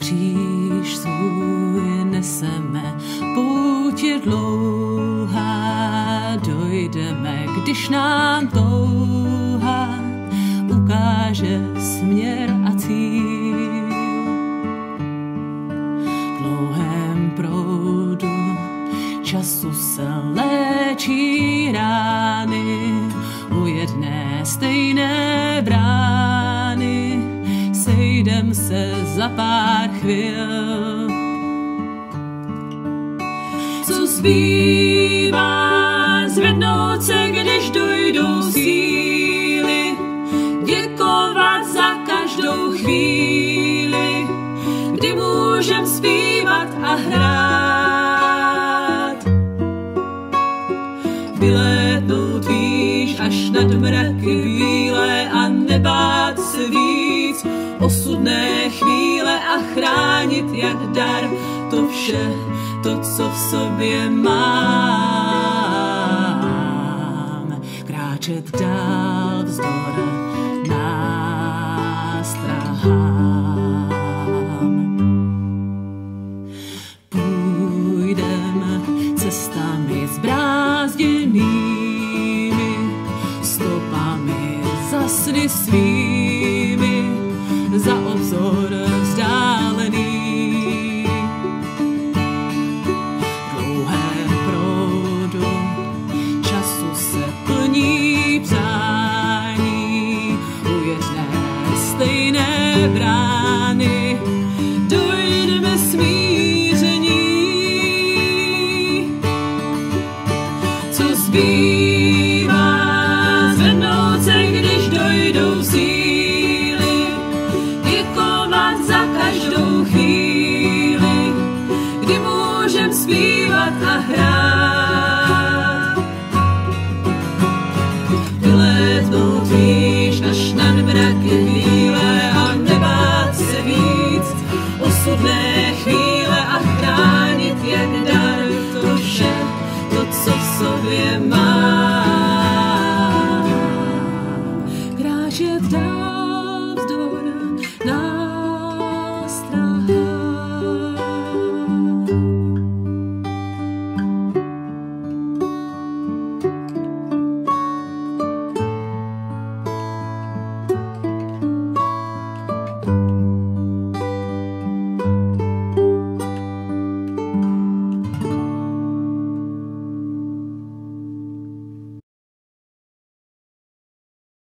kříž svůj neseme, pouť je dlouhá, dojdeme, když nám touha ukáže směr a cíl. V dlouhém proudu času se léčí rány, u jedné stejné brány sejdem se za pár chvil. Co zbývá, zvednout se, když dojdou síly, děkovat za každou chvíli, kdy můžem zpívat a hrát. Vylétnout výš až nad mraky bílé a nebát se víc, osudné chvíle a chránit jak dar to vše, to, co v sobě mám. Kráčet dál vzdor